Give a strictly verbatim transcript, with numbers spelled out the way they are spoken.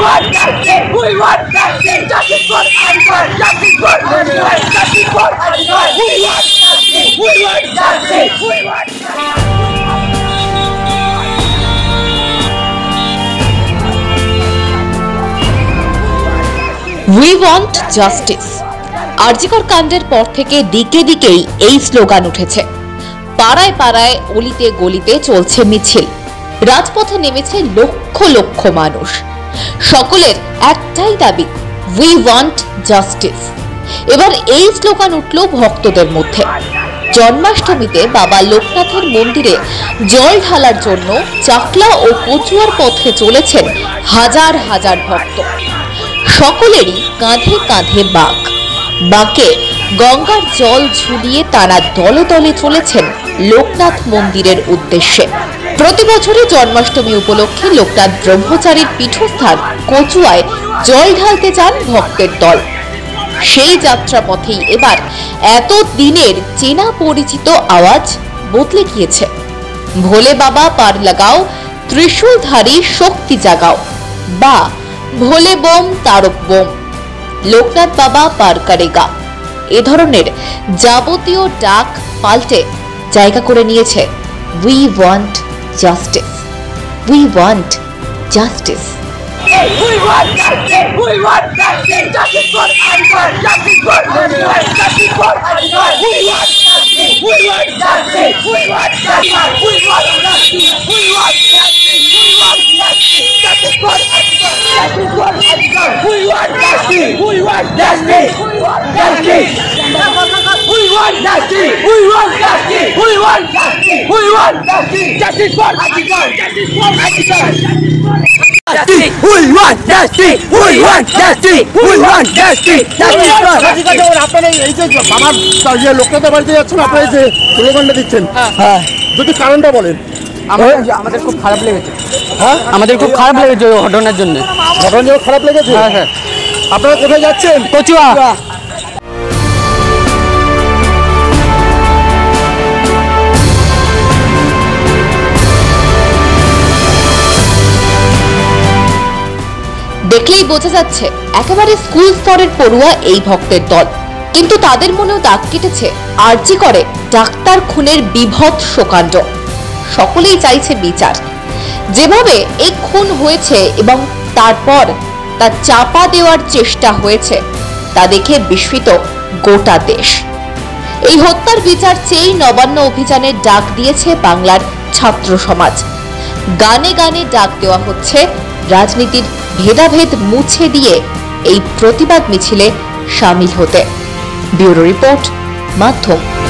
want justice. We want justice. Justice for Anwar. Justice for Anwar. Justice for Anwar. We want justice. We want justice. We want justice. We want justice. RG Kar কাণ্ডের পর থেকে দিকে দিকেই এই slogan উঠেছে। পাড়ায় পাড়ায় অলিতে গলিতে চলছে মিছিল, রাজপথে নেমেছে লক্ষ লক্ষ মানুষ। সকলের একটাই দাবি, উই ওয়ান্ট জাস্টিস। এবার এই স্লোগান উঠল ভক্তদের মধ্যে। জন্মাষ্টমীতে বাবা লোকনাথের মন্দিরে জল ঢালার জন্য চাকলা ও কচুয়ার পথে চলেছেন হাজার হাজার ভক্ত। সকলেরই কাঁধে কাঁধে বাঁক, বাঁকে গঙ্গার জল ঝুলিয়ে তারা দলে দলে চলেছেন লোকনাথ মন্দিরের উদ্দেশ্যে। প্রতি বছরই জন্মাষ্টমী উপলক্ষে লোকনাথ ব্রহ্মচারীর পীঠস্থান কচুয়ায় জল ঢালতে যান ভক্তের দল। সেই যাত্রাপথেই এবার এত দিনের চেনা পরিচিত আওয়াজ বদলে গিয়েছে। ভোলে বাবা পার লাগাও, ত্রিশূলধারী শক্তি জাগাও, বা ভোলে বোম তারক বোম, লোকনাথ বাবা পার করেগা, এ ধরনের যাবতীয় ডাক পাল্টে জায়গা করে নিয়েছে we want justice. We want justice. We want justice. We want justice. Justice for Anwar. Justice for Anwar. Justice for Anwar. We want justice. We want justice. We want justice. We want justice. We want justice. We want justice. Justice for Anwar. Justice for Anwar. We want justice. We want justice. We want justice. We want justice. We want justice. We want justice. We want justice. Justice for Anwar. Justice for Anwar. Justice. We want justice. We want justice. We want justice. আপনারা এই যে বাবার লোকনাথের বাড়িতে যাচ্ছেন, আপনারা যে স্লোগানটা দিচ্ছেন, হ্যাঁ, যদি কারণটা বলেন। আমাদের খুব খারাপ লেগেছে। হ্যাঁ, আমাদের খুব খারাপ লেগেছে ঘটনার জন্য। ঘটনার জন্য খারাপ লেগেছে? হ্যাঁ হ্যাঁ। আপনারা কোথায় যাচ্ছেন? কচুয়া। দেখলেই বোঝা যাচ্ছে একেবারে স্কুল স্তরের পড়ুয়া এই ভক্তের দল। কিন্তু তাদের মনেও দাগ কেটেছে আরজি করে ডাক্তার খুনের বিভৎস কাণ্ড। সকলেই চাইছে বিচার। যেভাবে এই খুন হয়েছে এবং তারপর তা চাপা দেওয়ার চেষ্টা হয়েছে, তা দেখে বিস্মিত গোটা দেশ। এই হত্যার বিচার চেয়েই নবান্ন অভিযানের ডাক দিয়েছে বাংলার ছাত্র সমাজ। গানে গানে ডাক দেওয়া হচ্ছে রাজনীতির ভেদাভেদ মুছে দিয়ে এই প্রতিবাদ মিছিলে শামিল হতে। ব্যুরো রিপোর্ট, মাধ্যম।